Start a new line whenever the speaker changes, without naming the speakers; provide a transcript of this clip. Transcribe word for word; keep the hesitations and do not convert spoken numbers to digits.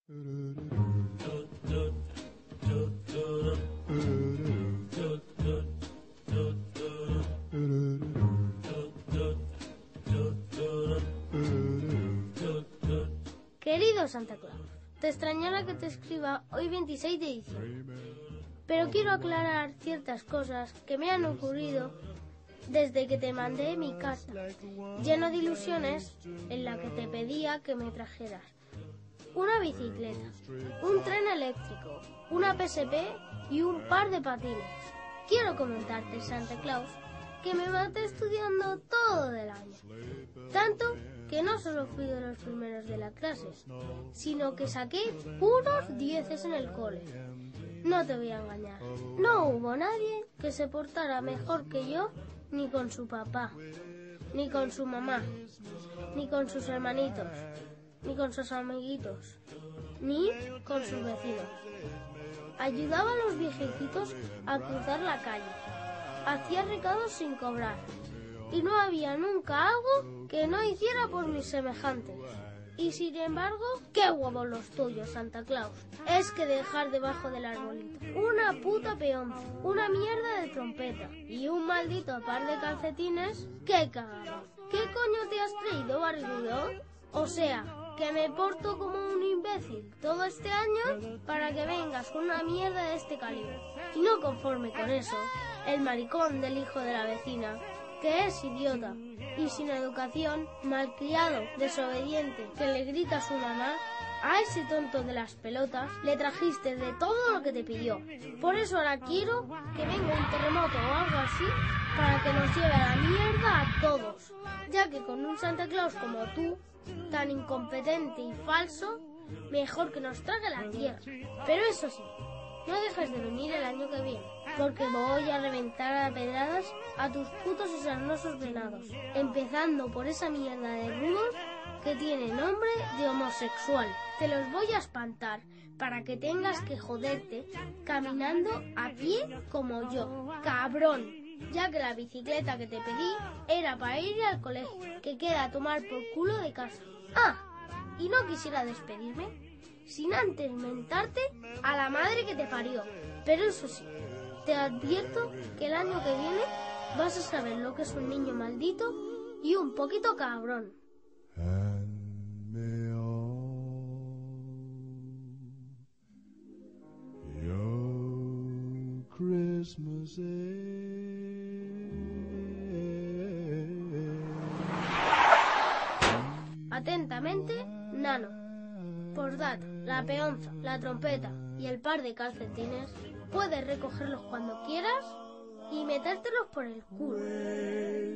Querido Santa Claus, te extrañará que te escriba hoy veintiséis de diciembre, pero quiero aclarar ciertas cosas que me han ocurrido desde que te mandé mi carta, lleno de ilusiones, en la que te pedía que me trajeras una bicicleta, un tren eléctrico, una P S P y un par de patines. Quiero comentarte, Santa Claus, que me maté estudiando todo el año, tanto que no solo fui de los primeros de la clase, sino que saqué puros dieces en el cole. No te voy a engañar, no hubo nadie que se portara mejor que yo, ni con su papá, ni con su mamá, ni con sus hermanitos, ni con sus amiguitos, ni con sus vecinos. Ayudaba a los viejecitos a cruzar la calle, hacía recados sin cobrar, y no había nunca algo que no hiciera por mis semejantes. Y sin embargo, ¡qué huevos los tuyos, Santa Claus! Es que dejar debajo del arbolito una puta peonza, una mierda de trompeta y un maldito par de calcetines, ¡qué cagada! ¿Qué coño te has traído, barrigudo? O sea, que me porto como un imbécil todo este año para que vengas con una mierda de este calibre. Y no conforme con eso, el maricón del hijo de la vecina, que es idiota y sin educación, malcriado, desobediente, que le grita a su mamá, a ese tonto de las pelotas le trajiste de todo lo que te pidió. Por eso ahora quiero que venga un terremoto o algo así para que nos lleve a la mierda a todos, ya que con un Santa Claus como tú, tan incompetente y falso, mejor que nos trague la tierra. Pero eso sí, no dejes de venir el año que viene, porque voy a reventar a pedradas a tus putos y sarnosos venados, empezando por esa mierda de Rudolf que tiene nombre de homosexual. Te los voy a espantar para que tengas que joderte caminando a pie como yo, cabrón, ya que la bicicleta que te pedí era para ir al colegio, que queda a tomar por culo de casa. Ah, y no quisiera despedirme sin antes mentarte a la madre que te parió. Pero eso sí, te advierto que el año que viene vas a saber lo que es un niño maldito y un poquito cabrón.
Hand me all your Christmas
Atentamente, Nano. Postdata, la peonza, la trompeta y el par de calcetines puedes recogerlos cuando quieras y metértelos por el culo.